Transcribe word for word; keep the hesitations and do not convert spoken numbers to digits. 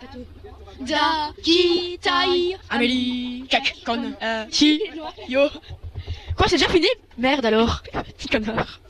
Da, qui, taille, Amélie, cac, con, euh, chi, yo. Quoi, c'est déjà fini? Merde alors. Petit connard.